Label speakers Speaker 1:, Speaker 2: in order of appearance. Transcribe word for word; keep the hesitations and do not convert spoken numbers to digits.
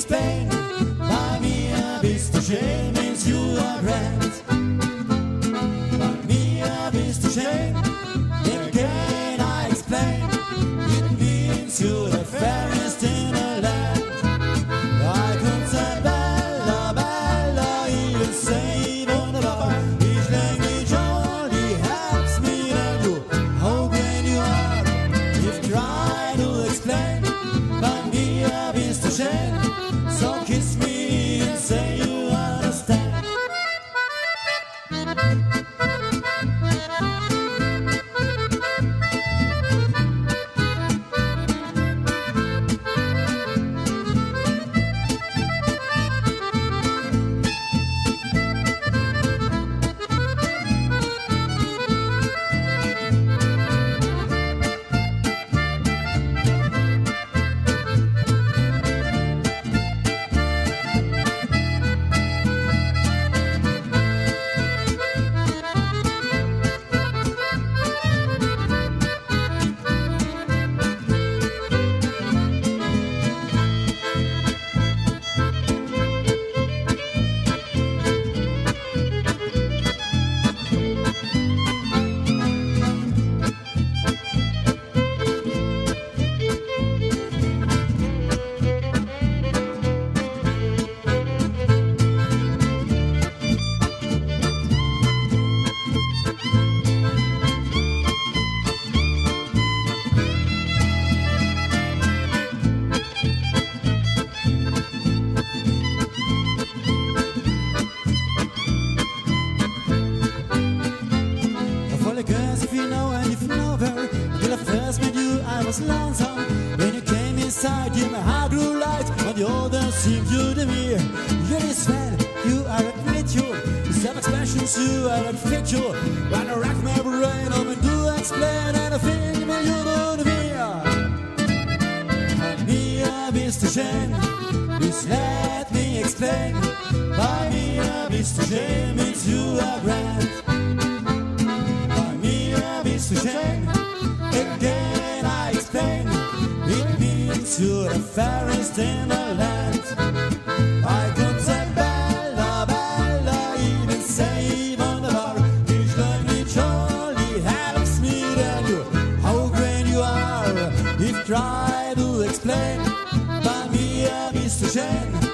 Speaker 1: explain. Bei mir bist du schön, means you are grand. Bei mir bist du schön, never can I explain. It means you're the fairest in the land. I could say bella, bella, even say wunderbar. Ich denke nicht schon, die helps me than you. How great you are, if try to explain. Bei mir bist du schön, so kiss me and say you understand. If you know and if you know her, when I first met you I was lonesome. When you came inside, yeah, my heart grew light, and the others seemed you to me. You're this well, you are a great you. Self-expressions, you are a feature. When I rack my brain, I'm going to explain anything when you don't hear. Bei mir bist du schön, please let me explain. Bei mir bist du schön, means you are grand. Bist du schön, again I explain. It means you're the fairest in the land. I could say bella, bella, even say wunderbar. Ich love me jolly, helps me than you. How great you are, if try to explain. Bei mir bist du schön.